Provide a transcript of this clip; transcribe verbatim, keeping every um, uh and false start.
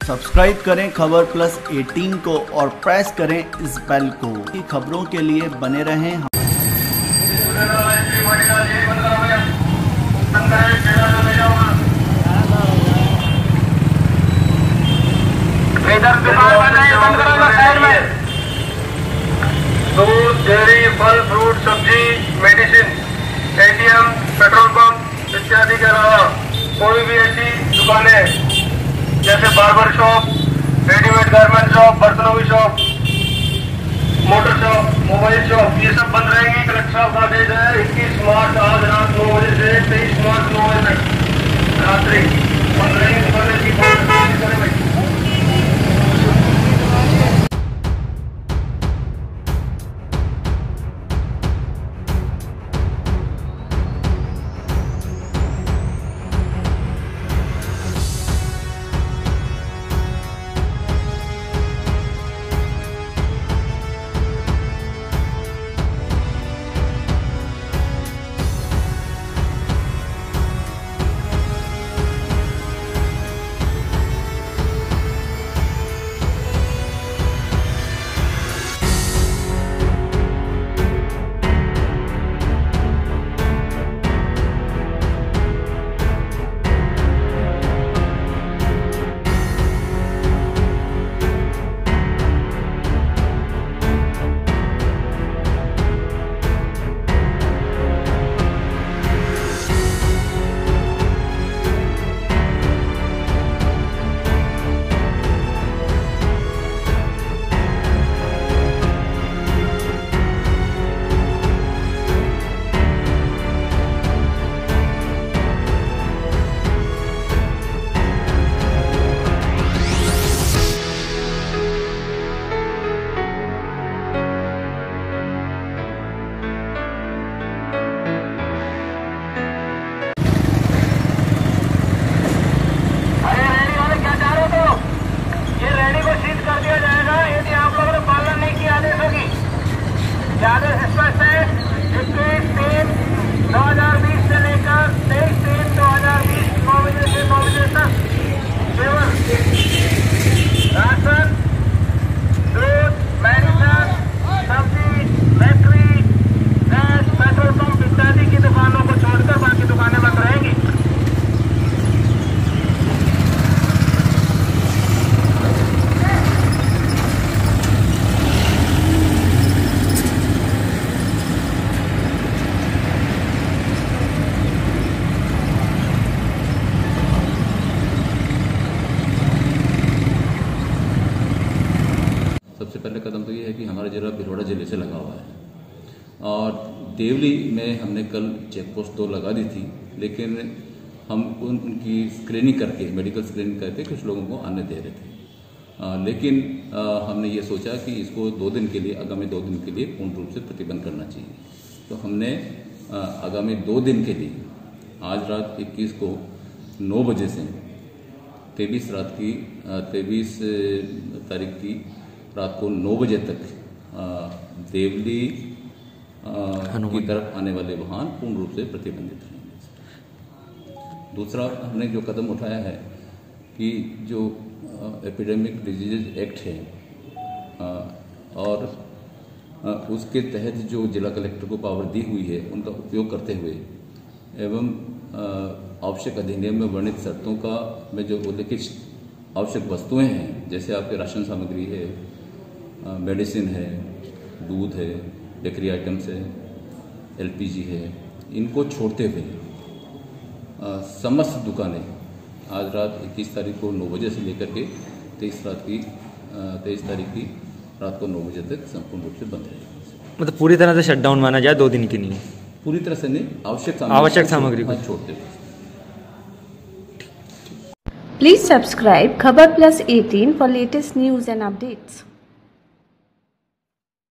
Subscribe करें खबर plus अठारह को और प्रेस करें इस बेल को कि खबरों के लिए बने रहें। दूध, डेयरी, फल, फ्रूट, सब्जी, मेडिसिन, एटीएम, पेट्रोल पंप इत्यादि के अलावा कोई भी ऐसी दुकानें जैसे barber shop, readymade garment shop, बर्तनों की shop, motor shop, mobile shop, ये सब बंद रहेंगी। कलेक्टर साहब का आदेश है इक्कीस मार्च आज रात नौ बजे से तेईस मार्च नौ बजे तक रात्रि बंद रहेंगी दुकानें की भाई। आदेश स्पष्ट है इक्कीस तीन दो हजार बीस से लेकर तेईस तीन दो हजार बीस नौ बजे से नौ बजे तक केवल राशन, दूध, मेडिसिन, सब्जी, बैटरी, गैस, पेट्रोल पंप इत्यादि की दुकानों को छोड़कर बाकी दुकानें बंद रहेंगी। सबसे पहले कदम तो ये है कि हमारा जिला भिलवाड़ा जिले से लगा हुआ है और देवली में हमने कल चेक पोस्ट दो लगा दी थी, लेकिन हम उन उनकी स्क्रीनिंग करके मेडिकल स्क्रीनिंग करके कुछ लोगों को आने दे रहे थे। आ, लेकिन आ, हमने ये सोचा कि इसको दो दिन के लिए आगामी दो दिन के लिए पूर्ण रूप से प्रतिबंध करना चाहिए। तो हमने आ, आगामी दो दिन के लिए आज रात इक्कीस को नौ बजे से तेईस रात की तेईस तारीख की रात को नौ बजे तक आ, देवली आ, की तरफ आने वाले वाहन पूर्ण रूप से प्रतिबंधित रहेंगे। दूसरा हमने जो कदम उठाया है कि जो एपिडेमिक डिजीज एक्ट है आ, और आ, उसके तहत जो जिला कलेक्टर को पावर दी हुई है उनका उपयोग करते हुए एवं आवश्यक अधिनियम में वर्णित शर्तों का में जो उल्लिखित आवश्यक वस्तुएं हैं, जैसे आपके राशन सामग्री है, मेडिसिन है, दूध है, बेकरी आइटम्स है, एलपीजी है, इनको छोड़ते हुए समस्त दुकानें आज रात इक्कीस तारीख को नौ बजे से लेकर के तेईस रात की तेईस तारीख की रात को नौ बजे तक संपूर्ण रूप से बंद रहेगी। मतलब पूरी तरह से शटडाउन माना जाए, दो दिन की नहीं, पूरी तरह से नहीं, आवश्यक आवश्यक सामग्री को छोड़ते हुए। Please subscribe Khabar Plus eighteen for latest news and updates.